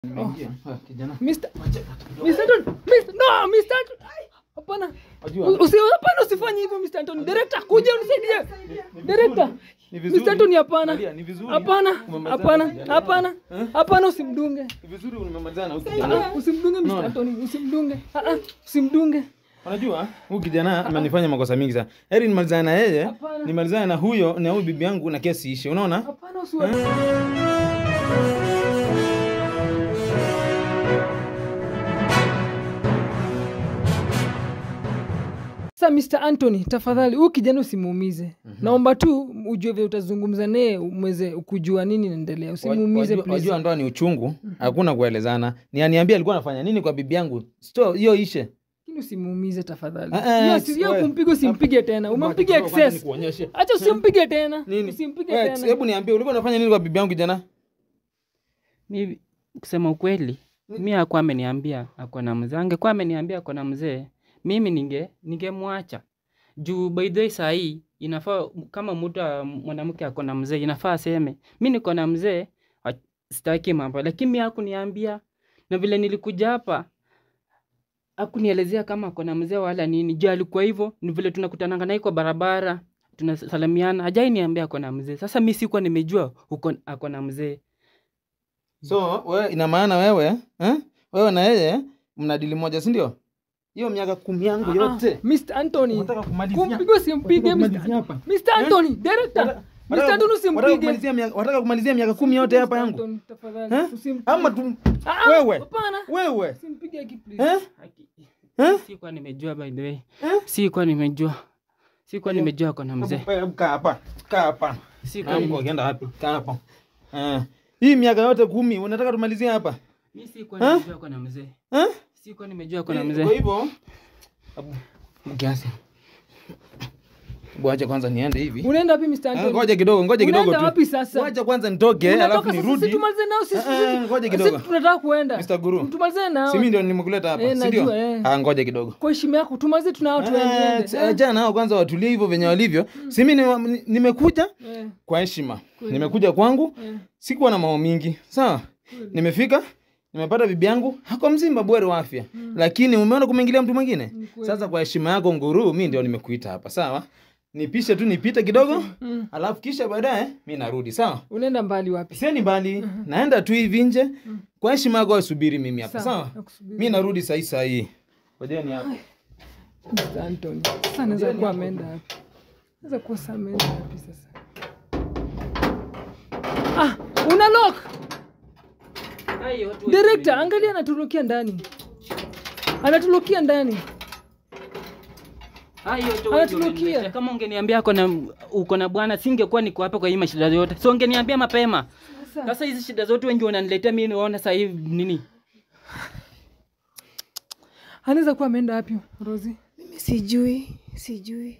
Nimeingia. Kijana. Mr. Anton. Mr. Anton. Hapana. Hapana usifanye hivyo Mr. Anton. Director kuja unisaidie. Director. Mr. Anton hapana. Hapana. Hapana. Hapana. Hapana usimdunge. Ni vizuri umemalizana huko kijana. Usimdunge Mr. Anton. Usimdunge. Usimdunge. Unajua huyu kijana amenifanya makosa mingi sana. Heri nimalizane na yeye, nimalizane na huyo na huyu bibi yangu na kesi ishe. Unaona? Hapana usiwe. Sasa Mr. Anthony, tafadhali huyu kijana usimuumize. Naomba tu ujue vile utazungumza naye umweze kujua nini inaendelea. Usimuumize please. Unajua ndoa ni uchungu, hakuna kuelezana. Ni aniambia alikuwa anafanya nini kwa bibi yangu. Sio hiyo ishe. Usimuumize tafadhali. Sio kumpiga usimpige tena. Umempiga excess. Acha usimpige tena. Usimpige tena. Hebu niambie ulikuwa unafanya nini kwa bibi yangu kijana? Mimi kusema ukweli, mimi hakuwa ameniambia ako na mzee. Angekuwa ameniambia ako na mzee, mimi ningemwacha. Juu by the way saa hii inafaa kama mtu mwanamke ako na mzee inafaa aseme, mimi niko na mzee, sitaki mambo. Lakini mimi hakuniambia. Na vile nilikuja hapa hakunielezea kama ako na mzee wala nini. Je, alikuwa hivyo? Ni vile tunakutananga naye kwa barabara, tunasalimiana. Hajai niambia ako na mzee. Sasa mimi sikuwa nimejua ako na mzee. So, wewe ina maana wewe, wewe na yeye mna dili moja, si ndio? Hiyo miaka 10 yangu yote. Mr. Anthony. Unataka kumalizia? Kumpiga simpige Mr. Anthony, director. Mr. Anthony usimpige. Unataka kumalizia miaka 10 yote hapa yangu? Ama tu wewe. Hapana. Wewe. Simpige hiki please. Sikuwa nimejua by the way. Sikuwa nimejua kuna mzee. Kaa hapa. Kaa hapa. Sikuwa unaenda wapi? Kaa hapa. Hii miaka yote 10 unataka tumalizie hapa? Mimi sikuwa nimejua kuna mzee. Sikuwa nimejua kuna mzee. Kwa hivyo kiasi. Bwacha kwanza niende hivi. Unaenda wapi Mr. Anthony? Ngoja kidogo tu. Unaenda wapi sasa? Wacha kwanza nitoke alafu nirudi. Sisi tumalize nao sisi. Ngoja kidogo. Sisi tunataka kuenda. Mr. Guru. Tumalize nao. Si mimi ndio nimekuleta hapa, si ndio? Ngoja kidogo. Kwa heshima yako tumalize tunao tuende. Jana hao kwanza watulie hivyo venye walivyo. Si mimi nimekuja kwa heshima. Nimekuja kwangu. Sikuwa na mambo mingi. Sawa? Nimefika. Nimepata bibi yangu hako mzima bwere wa afya. Lakini umeona kumeingilia mtu mwingine? Sasa kwa heshima yako Nguru, mimi ndio nimekuita hapa, sawa? Nipishe tu nipite kidogo, alafu kisha baadaye mimi narudi, sawa? Unaenda mbali wapi? Sieni mbali, naenda tu hivi nje. Kwa heshima yako usubiri mimi hapa, sawa? Mimi narudi saa hii. Ngojeni hapa. Mr. Anthony. Sasa naweza kuwa ameenda wapi? Naweza kuwa ameenda wapi sasa? Una lock. Director, angalia anaturukia ndani. Anaturukia ndani. Anaturukia. Kama ungeniambia uko na bwana singekuwa niko hapa kwa hii mashida yote. So ungeniambia mapema. Sasa hizi shida zote wengi wananiletea mimi naona sasa hivi nini? Anaweza kuwa ameenda wapi Rosie? Mimi sijui.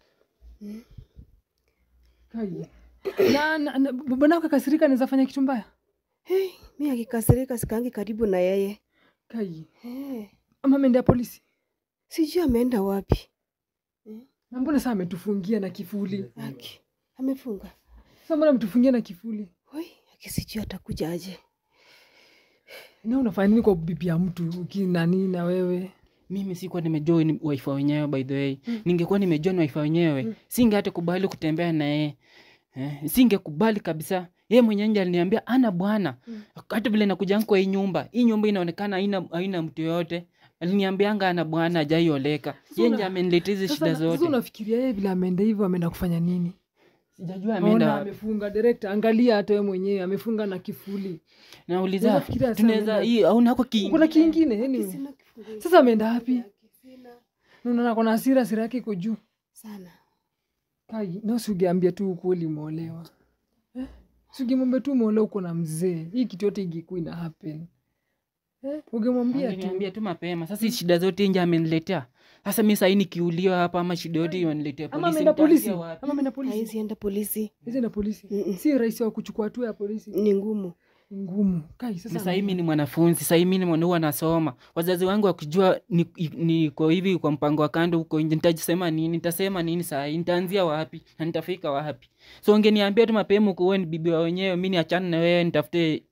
Kai. Na bwana akakasirika anaweza fanya kitu mbaya? Mimi akikasirika sikangi karibu na yeye. Kai. Ama ameenda polisi? Sijui ameenda wapi. Na mbona sasa ametufungia na kifuli? Amefunga. Sasa mbona ametufungia na kifuli? Akisijui atakuja aje. Na unafanya nini kwa bibi ya mtu ukinani na wewe? Mimi sikuwa nimejua ni wifi wenyewe by the way. Ningekuwa nimejua ni wifi wenyewe, singe hata kubali kutembea na yeye. Singekubali kabisa. Yeye mwenyewe ndiye aliniambia ana bwana. Hata vile nakuja kwa hii nyumba inaonekana haina mtu yote. Aliniambianga ana bwana hajaioleka. Yeye ndiye ameniletea hizo shida zote. Sasa unafikiria yeye vile ameenda hivyo ameenda kufanya nini? Sijajua ameenda. Amefunga director, angalia hata wewe mwenyewe amefunga na kifuli. Nauliza tunaweza hii au nako kuna kingine anyway. Sasa ameenda wapi? Unaona kuna hasira yake iko juu sana. Kai, na usigeambia tu ukweli umeolewa. Usigemwambia tu umeolewa uko na mzee. Hii kitu yote ingekuwa ina happen. Ungemwambia tu mapema. Sasa hizi shida zote nje ameniletea. Sasa mimi sasa nikiuliwa hapa ama shida yote waniletea polisi. Ama ameenda polisi. Haizi enda polisi. Hizi na polisi. Si rahisi wa kuchukua hatua ya polisi. Ni ngumu. Kai sasa mimi ni mwanafunzi, sasa mimi ni mwana nasoma. Wazazi wangu wakijua niko hivi kwa mpango wa kando huko nje nitasema nini sasa? Nitaanzia wapi? Na nitafika wapi? So ungeniambia tu mapema uko wewe ni bibi wa wenyewe, mimi niachane na wewe nitafute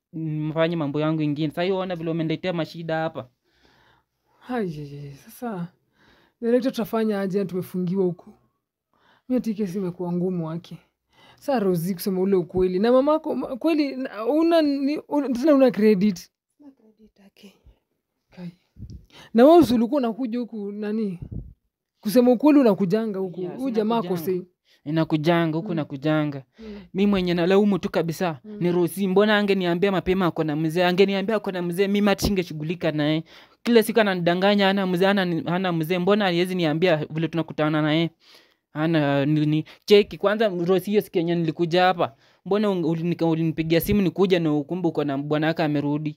mfanye mambo yangu ingine. Sasa ona vile umeniletea mashida hapa. Hai, sasa director tutafanya aje? Tumefungiwa huko. Mimi tike simekuwa ngumu wake. Sasa Rosie, kusema ule ukweli na mamako kweli una credit. Na credit yake. Kai. Na wewe ulikuwa unakuja huku nani? Kusema ukweli unakujanga huku. Huyu jamaa kosei. Inakujanga huku nakujanga. Mimi mwenye nalaumu tu kabisa ni Rosie. Mbona angeniambia mapema ako na mzee? Angeniambia ako na mzee, mimi hata singeshughulika naye. Kila siku ananidanganya hana mzee, hana mzee. Mbona hawezi niambia vile tunakutana naye? Ana ni cheki kwanza Rosie, hiyo siku yenye nilikuja hapa. Mbona ulinipigia simu nikuja na ukumbuka uko na bwana yake amerudi?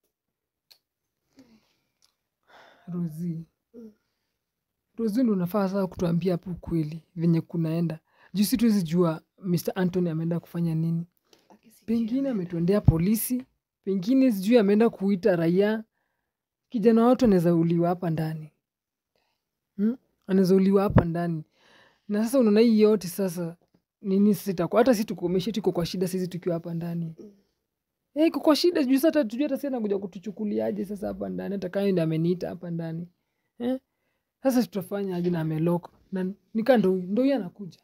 Rosie ndo unafaa sasa kutuambia hapo kweli venye kunaenda. Juu si tuwezi jua Mr. Anthony ameenda kufanya nini. Pengine ametuendea polisi, pengine sijui ameenda kuita raia. Kijana watu anaweza uliwa hapa ndani. Anaweza uliwa hapa ndani. Na sasa unaona hii yote sasa nini sita kwa hata si tukomeshe tuko kwa shida sisi tukiwa hapa ndani. Iko kwa shida juu sasa tujue hata sasa anakuja kutuchukuliaje sasa hapa ndani, hata kama ndio ameniita hapa ndani. Sasa tutafanya aje na amelock na nika ndo yeye anakuja.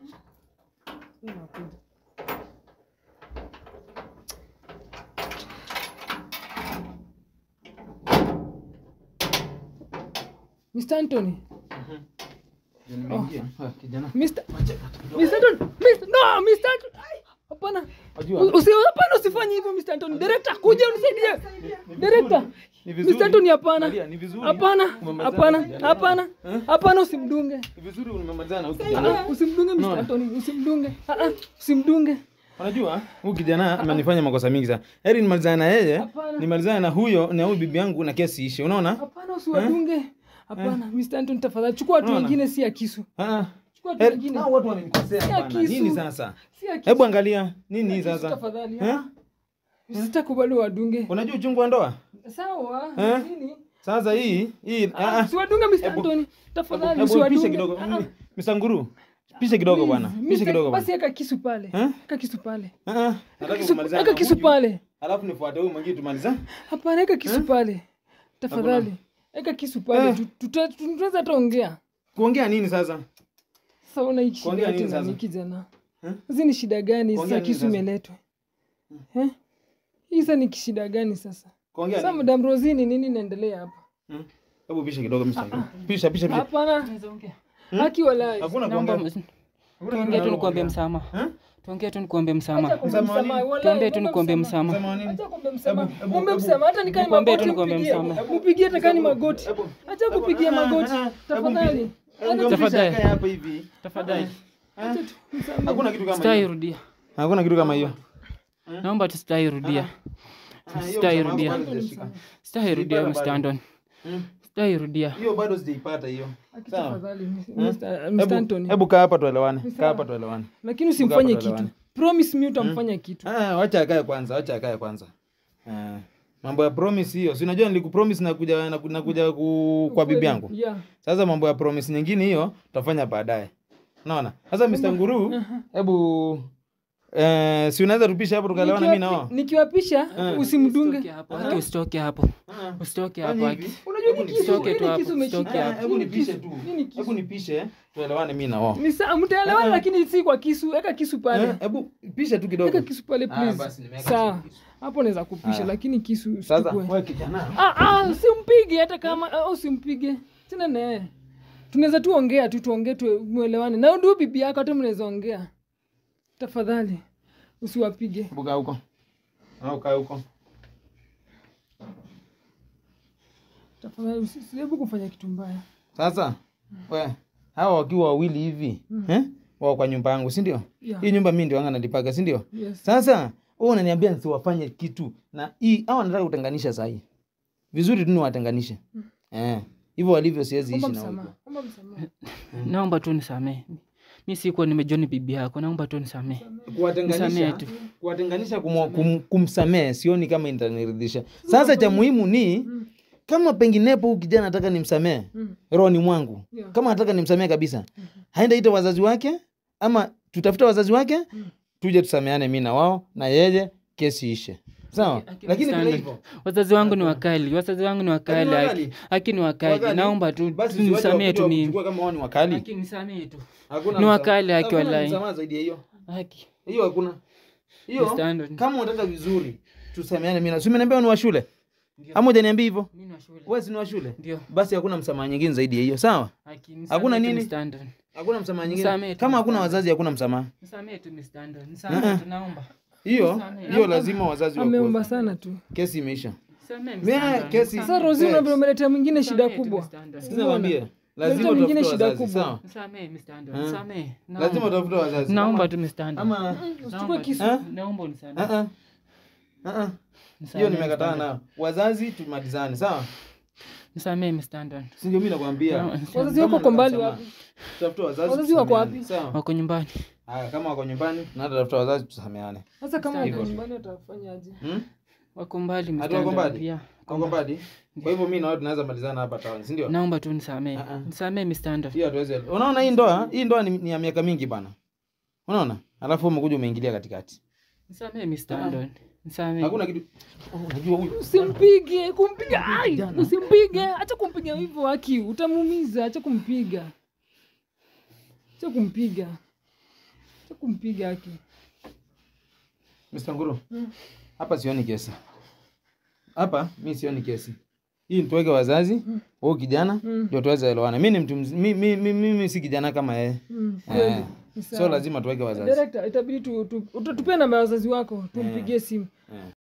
Mr. Anthony. Kijana. Mr. Anthony. No, Mr. Anthony. Hapana. Hapana, usifanye hivyo Mr. Anthony. Director, kuja unisaidie. Director. Mr. Anthony, hapana. Hapana. Hapana. Hapana, usimdunge. Ni vizuri umemalizana huyu kijana. Usimdunge Mr. Anthony, usimdunge. Usimdunge. Unajua huyu kijana amenifanya makosa mingi sana. Heri nimalizane na yeye, nimalizane na huyo na huyu bibi yangu na kesi ishe. Unaona? Hapana, usiwadunge. Hapana, Mr. Anthony tafadhali chukua watu wengine si ya kisu. Chukua watu wengine. Hao watu wamenikosea bana. Nini sasa? Si ya kisu. Hebu angalia nini sasa? Tafadhali. Sitakubali wadunge. Unajua uchungu wa ndoa? Sawa. Nini? Sasa hii usiwadunge Mr. Anthony. Tafadhali usiwadunge. Pisha kidogo. Mr. Nguru. Pisha kidogo bwana. Pisha kidogo bwana. Basi eka kisu pale. Eka kisu pale. Nataka kumalizana. Eka kisu pale. Alafu nifuate huyu mwingine tumaliza. Hapana, eka kisu pale. Tafadhali. Eka kisu pale. Tunaweza tuongea. Kuongea nini sasa? Sasa una hiki shida gani na kijana? Hizi ni shida gani sasa kisu imeletwa? Hizi ni shida gani sasa? Sasa Madam Rosie nini inaendelea hapa? Hebu pisha kidogo Mr. Pisha. Hapana. Tunaweza ongea. Haki walai. Hakuna kuongea. Tuongee tu nikuombe msamaha. Tuongee tu nikuombe msamaha. Tuongee tu nikuombe msamaha. Acha kuombe msamaha. Muombe msamaha hata nikani magoti. Mupigie hata kani magoti. Acha kupigia magoti. Tafadhali. Tafadhali hapa hivi. Tafadhali. Hakuna kitu kama hiyo. Sitairudia. Hakuna kitu kama hiyo. Naomba tusitairudia. Sitairudia. Sitairudia Mr. Anthony. Sitairudia. Hiyo bado sijaipata hiyo. Tafadhali Mr. Anthony. Hebu kaa hapa tuelewane. Kaa hapa tuelewane. Lakini usimfanye kitu. Promise me utamfanya kitu. Wacha akae kwanza. Mambo ya promise hiyo. Si unajua nilikupromise nakuja kwa bibi yangu. Sasa mambo ya promise nyingine hiyo tutafanya baadaye. Unaona? Sasa Mr. Nguru, hebu si unaweza tupisha hapo tukaelewana mimi na wao. Nikiwapisha usimdunge. Usitoke hapo. Usitoke hapo. Unajua usitoke tu hapo. Usitoke hapo. Hebu nipishe tu. Hebu nipishe tuelewane mimi na wao. Ni sawa mtaelewana lakini si kwa kisu. Weka kisu pale. Hebu pisha tu kidogo. Weka kisu pale please. Sawa. Hapo naweza kupisha lakini kisu usichukue. Sasa wewe kijana. Usimpige hata kama usimpige. Tena naye. Tunaweza tuongea tu muelewane. Na ndio bibi yako hata mnaweza ongea. Tafadhali usiwapige. Buka huko. Au kaa huko. Tafadhali usihebu kufanya kitu mbaya. Sasa hawa wakiwa wawili hivi, wao kwa nyumba yangu, si ndio? Hii nyumba mimi ndio anga nalipaga, si ndio? Sasa wewe unaniambia nisiwafanye kitu na hii hawa nataka kutenganisha sasa hii. Vizuri tu niwatenganishe. Hivyo walivyo siwezi ishi na wao. Naomba tu nisamehe. Mimi sikuwa nimejua ni bibi yako. Naomba tu nisamehe. Kuwatenganisha kumsamehe sioni kama itaniridhisha. Sasa cha muhimu ni kama penginepo huyu kijana nataka nimsamehe rohoni mwangu. Kama nataka nimsamehe kabisa. Haenda ita wazazi wake ama tutafuta wazazi wake tuje tusameane mimi na wao na yeye kesi ishe. Sawa? Lakini bila hivyo Wazazi wangu ni wakali. Wazazi wangu ni wakali. Haki ni wakali. Naomba tu nisamee tu mimi. Kama wao ni wakali. Haki nisamee tu. Hakuna Ni wakali haki wallahi. Msamaha zaidi ya hiyo. Haki. Hiyo hakuna. Hiyo Standard. kama unataka vizuri tusameane mimi na sio niambia ni wa shule. Ama hujaniambia hivyo? Mimi ni wa shule. Wewe si ni wa shule? Ndio. Basi hakuna msamaha nyingine zaidi ya hiyo, sawa? Hakuna nini? Standard. Hakuna msamaha nyingine. Kama hakuna wazazi hakuna msamaha. Nisamee tu standard. Nisamee tu naomba. Hiyo lazima wazazi wa. Ameomba sana tu. Kesi imeisha. Nisamee. Kesi. Sasa Rosie unamletea mwingine shida kubwa. Sikiza niambie. Lazima mwingine utafute shida wazazi, kubwa. sawa? Nisamee standard. Nisamee. Lazima utafute wazazi. Naomba tu standard. Ama Usichukue kisu. Naomba unisamehe. Hiyo nimekataa nao. Wazazi tumalizane, sawa? Nisamee standard. Si ndio mimi nakwambia. Wazazi wako kwa mbali wapi? Tafuta wazazi. Wazazi wako wapi? Sawa. Wako nyumbani. Haya, kama wako nyumbani na hata tafuta wazazi tusameane. Sasa kama wako nyumbani utafanyaje? Wako mbali Hata wako mbali? pia. Wako mbali? Kwa hivyo mimi na wewe tunaweza malizana hapa town, si ndio? Naomba tu nisamee. Nisamee standard. Hiyo hatuwezi. Unaona hii ndoa ni ya miaka mingi bana. Unaona? Alafu umekuja umeingilia katikati. Nisamee standard. Nisamee. Hakuna kitu. Unajua huyu. Usimpige, kumpiga. Ai, usimpige. Acha kumpiga hivyo haki, utamuumiza. Acha kumpiga. Acha kumpiga. Acha kumpiga haki. Mr. Nguru. Hapa sioni kesi. Hapa mimi sioni kesi. Hii nitweke wazazi, wewe kijana ndio tuweze elewana. Mimi ni mtu mimi si kijana kama yeye. So lazima tuweke wazazi. Director, itabidi tupe namba ya wazazi wako, tumpigie simu.